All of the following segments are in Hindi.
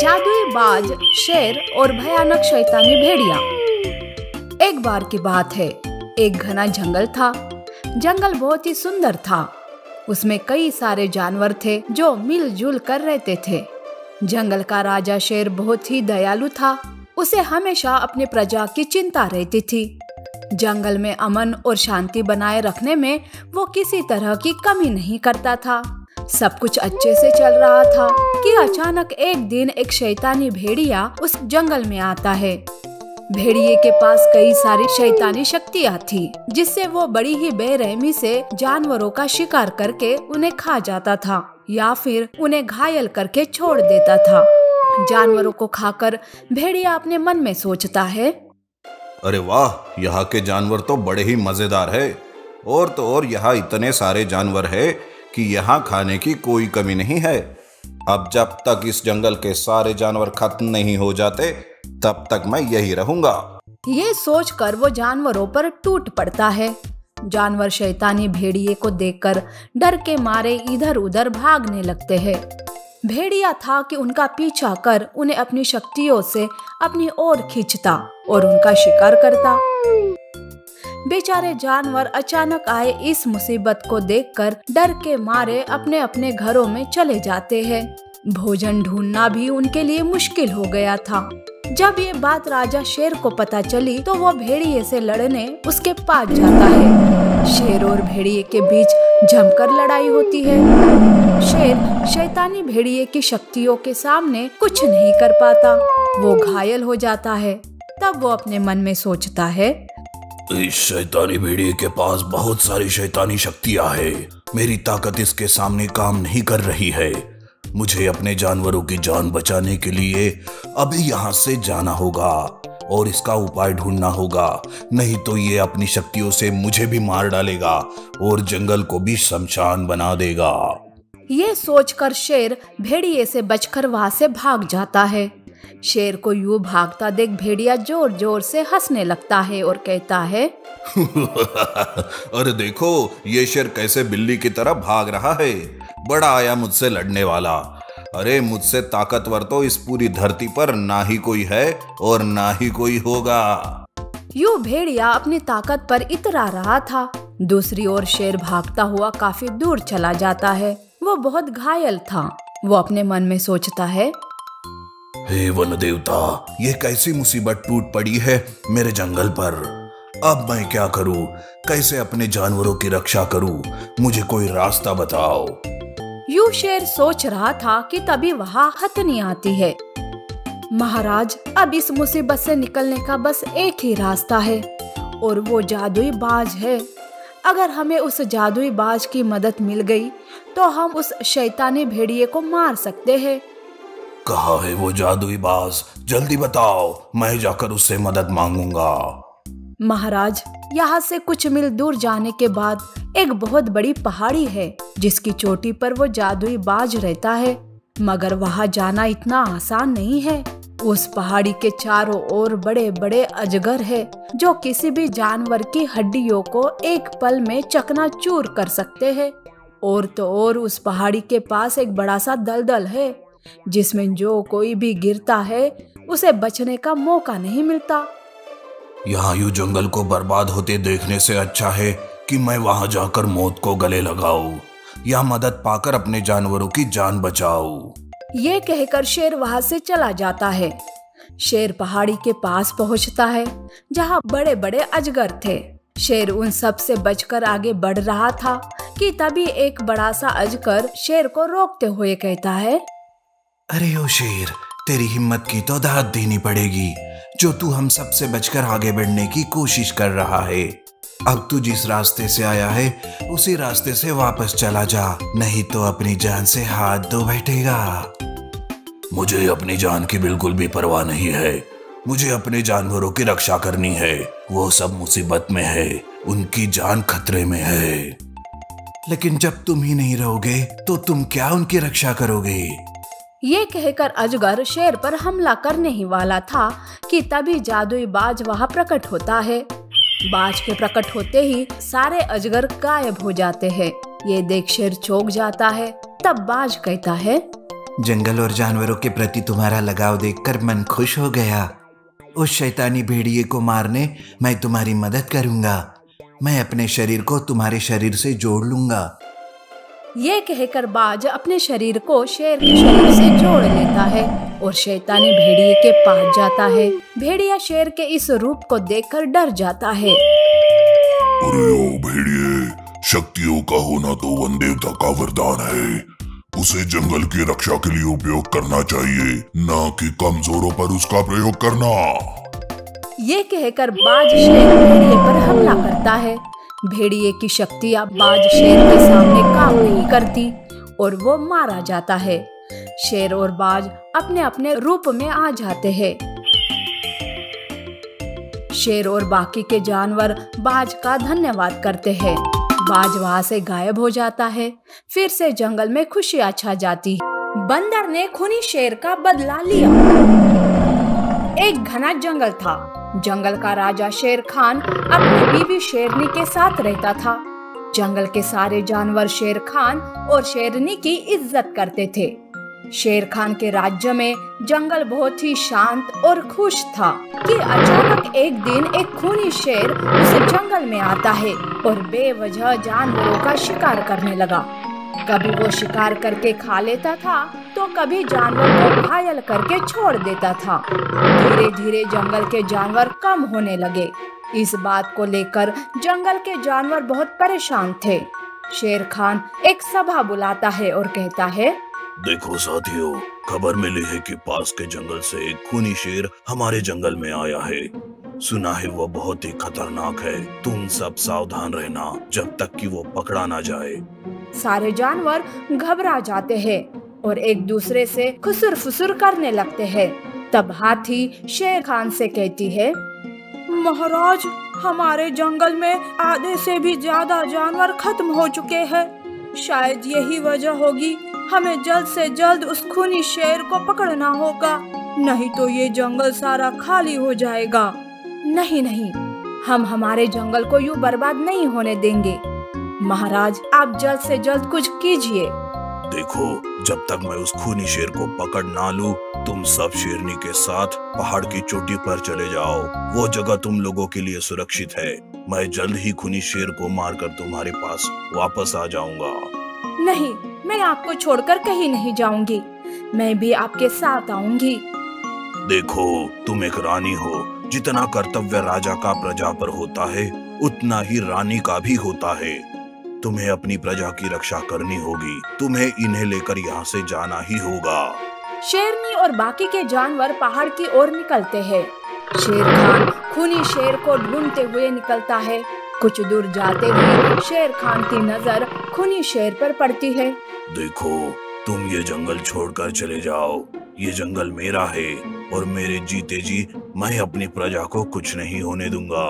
जादुई बाज, शेर और भयानक शैतानी भेड़िया। एक बार की बात है, एक घना जंगल था। जंगल बहुत ही सुंदर था। उसमें कई सारे जानवर थे जो मिलजुल कर रहते थे। जंगल का राजा शेर बहुत ही दयालु था। उसे हमेशा अपनी प्रजा की चिंता रहती थी। जंगल में अमन और शांति बनाए रखने में वो किसी तरह की कमी नहीं करता था। सब कुछ अच्छे से चल रहा था कि अचानक एक दिन एक शैतानी भेड़िया उस जंगल में आता है। भेड़िए के पास कई सारी शैतानी शक्तियाँ थी, जिससे वो बड़ी ही बेरहमी से जानवरों का शिकार करके उन्हें खा जाता था या फिर उन्हें घायल करके छोड़ देता था। जानवरों को खाकर भेड़िया अपने मन में सोचता है, अरे वाह, यहाँ के जानवर तो बड़े ही मजेदार है। और तो और यहाँ इतने सारे जानवर है कि यहाँ खाने की कोई कमी नहीं है। अब जब तक इस जंगल के सारे जानवर खत्म नहीं हो जाते तब तक मैं यही रहूंगा। ये सोचकर वो जानवरों पर टूट पड़ता है। जानवर शैतानी भेड़िए को देखकर डर के मारे इधर उधर भागने लगते हैं। भेड़िया था कि उनका पीछा कर उन्हें अपनी शक्तियों से अपनी ओर खींचता और उनका शिकार करता। बेचारे जानवर अचानक आए इस मुसीबत को देखकर डर के मारे अपने अपने घरों में चले जाते हैं। भोजन ढूंढना भी उनके लिए मुश्किल हो गया था। जब ये बात राजा शेर को पता चली तो वो भेड़िए से लड़ने उसके पास जाता है। शेर और भेड़िए के बीच जमकर लड़ाई होती है। शेर शैतानी भेड़िए की शक्तियों के सामने कुछ नहीं कर पाता। वो घायल हो जाता है। तब वो अपने मन में सोचता है, इस शैतानी भेड़िए के पास बहुत सारी शैतानी शक्तियां हैं। मेरी ताकत इसके सामने काम नहीं कर रही है। मुझे अपने जानवरों की जान बचाने के लिए अभी यहाँ से जाना होगा और इसका उपाय ढूंढना होगा, नहीं तो ये अपनी शक्तियों से मुझे भी मार डालेगा और जंगल को भी शमशान बना देगा। ये सोचकर शेर भेड़िए से बचकर वहाँ से भाग जाता है। शेर को यूं भागता देख भेड़िया जोर जोर से हंसने लगता है और कहता है, अरे देखो, ये शेर कैसे बिल्ली की तरह भाग रहा है। बड़ा आया मुझसे लड़ने वाला। अरे मुझसे ताकतवर तो इस पूरी धरती पर ना ही कोई है और ना ही कोई होगा। यूं भेड़िया अपनी ताकत पर इतरा रहा था। दूसरी ओर शेर भागता हुआ काफी दूर चला जाता है। वो बहुत घायल था। वो अपने मन में सोचता है, हे वन देवता, ये कैसी मुसीबत टूट पड़ी है मेरे जंगल पर। अब मैं क्या करूं? कैसे अपने जानवरों की रक्षा करूं? मुझे कोई रास्ता बताओ। यूं शेर सोच रहा था कि तभी वहाँ हथनी आती है। महाराज, अब इस मुसीबत से निकलने का बस एक ही रास्ता है और वो जादुई बाज है। अगर हमें उस जादुई बाज की मदद मिल गई तो हम उस शैतानी भेड़िए को मार सकते हैं। कहाँ है वो जादुई बाज? जल्दी बताओ, मैं जाकर उससे मदद मांगूंगा। महाराज, यहाँ से कुछ मील दूर जाने के बाद एक बहुत बड़ी पहाड़ी है जिसकी चोटी पर वो जादुई बाज रहता है। मगर वहाँ जाना इतना आसान नहीं है। उस पहाड़ी के चारों ओर बड़े बड़े अजगर है जो किसी भी जानवर की हड्डियों को एक पल में चकनाचूर कर सकते हैं। और तो और उस पहाड़ी के पास एक बड़ा सा दलदल है जिसमें जो कोई भी गिरता है उसे बचने का मौका नहीं मिलता। यहाँ यूं जंगल को बर्बाद होते देखने से अच्छा है कि मैं वहाँ जाकर मौत को गले लगाऊं या मदद पाकर अपने जानवरों की जान बचाऊं। ये कहकर शेर वहाँ से चला जाता है। शेर पहाड़ी के पास पहुँचता है जहाँ बड़े बड़े अजगर थे। शेर उन सब से बचकर आगे बढ़ रहा था कि तभी एक बड़ा सा अजगर शेर को रोकते हुए कहता है, अरे ओ शेर, तेरी हिम्मत की तो दाद देनी पड़ेगी जो तू हम सब से बचकर आगे बढ़ने की कोशिश कर रहा है। अब तू जिस रास्ते से आया है उसी रास्ते से वापस चला जा, नहीं तो अपनी जान से हाथ धो बैठेगा। मुझे अपनी जान की बिल्कुल भी परवाह नहीं है। मुझे अपने जानवरों की रक्षा करनी है। वो सब मुसीबत में है, उनकी जान खतरे में है। लेकिन जब तुम ही नहीं रहोगे तो तुम क्या उनकी रक्षा करोगे? ये कहकर अजगर शेर पर हमला करने ही वाला था कि तभी जादुई बाज वहाँ प्रकट होता है। बाज के प्रकट होते ही सारे अजगर गायब हो जाते हैं। ये देख शेर चौंक जाता है। तब बाज कहता है, जंगल और जानवरों के प्रति तुम्हारा लगाव देखकर मन खुश हो गया। उस शैतानी भेड़िए को मारने मैं तुम्हारी मदद करूंगा। मैं अपने शरीर को तुम्हारे शरीर से जोड़ लूंगा। ये कहकर बाज अपने शरीर को शेर के शरीर से जोड़ लेता है और शैतानी भेड़िए के पास जाता है। भेड़िया शेर के इस रूप को देखकर डर जाता है। अरे ओ भेड़िए, शक्तियों का होना तो वन देवता का वरदान है। उसे जंगल की रक्षा के लिए उपयोग करना चाहिए, न कि कमजोरों पर उसका प्रयोग करना। ये कहकर बाज शेर भेड़िए पर हमला करता है। भेड़िए की शक्तियां बाज शेर के सामने काम नहीं करती और वो मारा जाता है। शेर और बाज अपने अपने रूप में आ जाते हैं। शेर और बाकी के जानवर बाज का धन्यवाद करते हैं। बाज वहां से गायब हो जाता है। फिर से जंगल में खुशियां छा जाती है। बंदर ने खूनी शेर का बदला लिया। एक घना जंगल था। जंगल का राजा शेर खान अपनी बीवी शेरनी के साथ रहता था। जंगल के सारे जानवर शेर खान और शेरनी की इज्जत करते थे। शेर खान के राज्य में जंगल बहुत ही शांत और खुश था कि अचानक एक दिन एक खूनी शेर उस जंगल में आता है और बेवजह जानवरों का शिकार करने लगा। कभी वो शिकार करके खा लेता था तो कभी जानवर को घायल करके छोड़ देता था। धीरे धीरे जंगल के जानवर कम होने लगे। इस बात को लेकर जंगल के जानवर बहुत परेशान थे। शेर खान एक सभा बुलाता है और कहता है, देखो साथियों, खबर मिली है कि पास के जंगल से एक खूनी शेर हमारे जंगल में आया है। सुना है वो बहुत ही खतरनाक है। तुम सब सावधान रहना जब तक कि वो पकड़ा ना जाए। सारे जानवर घबरा जाते हैं और एक दूसरे से खुसुर फुसुर करने लगते हैं। तब हाथी शेर खान से कहती है, महाराज, हमारे जंगल में आधे से भी ज्यादा जानवर खत्म हो चुके हैं। शायद यही वजह होगी। हमें जल्द से जल्द उस खूनी शेर को पकड़ना होगा, नहीं तो ये जंगल सारा खाली हो जाएगा। नहीं नहीं, हम हमारे जंगल को यूं बर्बाद नहीं होने देंगे। महाराज, आप जल्द से जल्द कुछ कीजिए। देखो, जब तक मैं उस खूनी शेर को पकड़ ना लूं, तुम सब शेरनी के साथ पहाड़ की चोटी पर चले जाओ। वो जगह तुम लोगों के लिए सुरक्षित है। मैं जल्द ही खूनी शेर को मारकर तुम्हारे पास वापस आ जाऊंगा। नहीं, मैं आपको छोड़कर कहीं नहीं जाऊंगी। मैं भी आपके साथ आऊंगी। देखो, तुम एक रानी हो। जितना कर्तव्य राजा का प्रजा पर होता है, उतना ही रानी का भी होता है। तुम्हें अपनी प्रजा की रक्षा करनी होगी। तुम्हें इन्हें लेकर यहाँ से जाना ही होगा। शेरनी और बाकी के जानवर पहाड़ की ओर निकलते हैं। शेर खान खूनी शेर को ढूंढते हुए निकलता है। कुछ दूर जाते ही शेर खान की नजर खूनी शेर पर पड़ती है। देखो, तुम ये जंगल छोड़कर चले जाओ। ये जंगल मेरा है और मेरे जीते जी मैं अपनी प्रजा को कुछ नहीं होने दूंगा।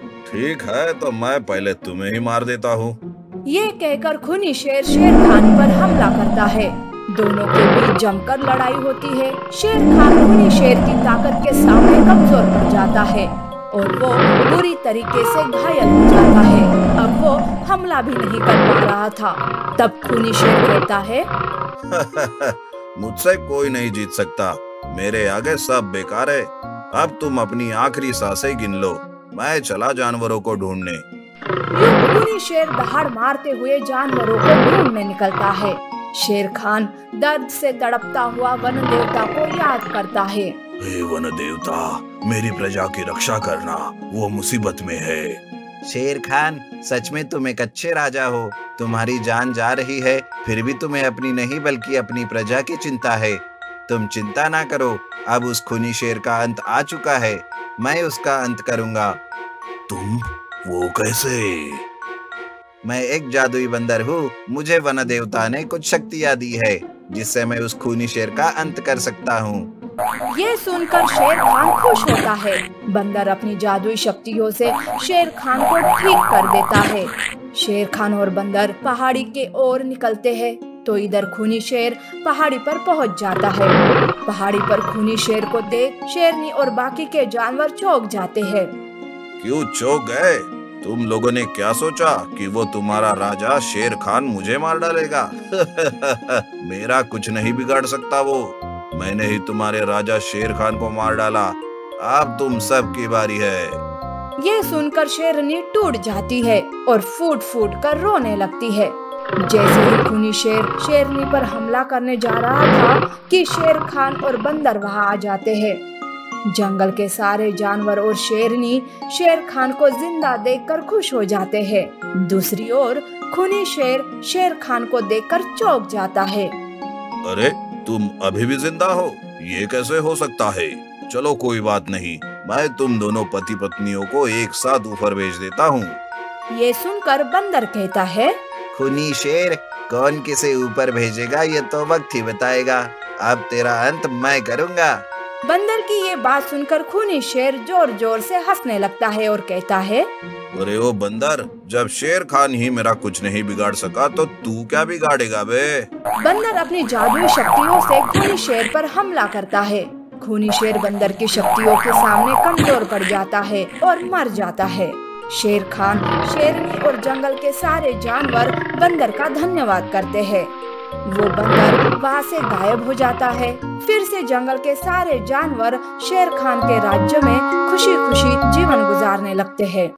ठीक है, तो मैं पहले तुम्हें ही मार देता हूँ। ये कहकर खूनी शेर शेर खान पर हमला करता है। दोनों के बीच जमकर लड़ाई होती है। शेर खान खूनी शेर की ताकत के सामने कमजोर पड़ जाता है और वो बुरी तरीके से घायल हो जाता है। अब वो हमला भी नहीं कर पा रहा था। तब खूनी शेर कहता है, मुझसे कोई नहीं जीत सकता। मेरे आगे सब बेकार है। अब तुम अपनी आखिरी सांसें गिन लो। मैं चला जानवरों को ढूंढने। खूनी शेर दहाड़ मारते हुए जानवरों को ढूंढने निकलता है। शेर खान दर्द से तड़पता हुआ वन देवता को याद करता है। हे वन देवता, मेरी प्रजा की रक्षा करना, वो मुसीबत में है। शेर खान, सच में तुम एक अच्छे राजा हो। तुम्हारी जान जा रही है, फिर भी तुम्हें अपनी नहीं बल्कि अपनी प्रजा की चिंता है। तुम चिंता ना करो, अब उस खूनी शेर का अंत आ चुका है। मैं उसका अंत करूंगा। तुम? वो कैसे? मैं एक जादुई बंदर हूँ। मुझे वन देवता ने कुछ शक्तियाँ दी है, जिससे मैं उस खूनी शेर का अंत कर सकता हूँ। ये सुनकर शेर खान खुश होता है। बंदर अपनी जादुई शक्तियों से शेर खान को ठीक कर देता है। शेर खान और बंदर पहाड़ी के ओर निकलते हैं तो इधर खूनी शेर पहाड़ी पर पहुंच जाता है। पहाड़ी पर खूनी शेर को देख शेरनी और बाकी के जानवर चौंक जाते हैं। क्यों चौंक गए? तुम लोगों ने क्या सोचा कि वो तुम्हारा राजा शेर खान मुझे मार डालेगा? मेरा कुछ नहीं बिगाड़ सकता वो। मैंने ही तुम्हारे राजा शेर खान को मार डाला। अब तुम सब की बारी है। ये सुनकर शेरनी टूट जाती है और फूट फूट कर रोने लगती है। जैसे ही खूनी शेर शेरनी पर हमला करने जा रहा था कि शेर खान और बंदर वहां आ जाते हैं। जंगल के सारे जानवर और शेरनी शेर खान को जिंदा देखकर खुश हो जाते हैं। दूसरी ओर खूनी शेर शेर खान को देखकर चौंक जाता है। अरे तुम अभी भी जिंदा हो? ये कैसे हो सकता है? चलो कोई बात नहीं, मैं तुम दोनों पति पत्नियों को एक साथ ऊपर भेज देता हूँ। ये सुनकर बंदर कहता है, खूनी शेर, कौन किसे ऊपर भेजेगा ये तो वक्त ही बताएगा। अब तेरा अंत मैं करूँगा। बंदर की ये बात सुनकर खूनी शेर जोर जोर से हंसने लगता है और कहता है, अरे ओ बंदर, जब शेर खान ही मेरा कुछ नहीं बिगाड़ सका तो तू क्या बिगाड़ेगा बे? बंदर अपनी जादुई शक्तियों से खूनी शेर पर हमला करता है। खूनी शेर बंदर की शक्तियों के सामने कमजोर पड़ जाता है और मर जाता है। शेर खान, शेरनी और जंगल के सारे जानवर बंदर का धन्यवाद करते हैं। वो बंदर वहाँ से गायब हो जाता है। फिर से जंगल के सारे जानवर शेर खान के राज्य में खुशी खुशी जीवन गुजारने लगते हैं।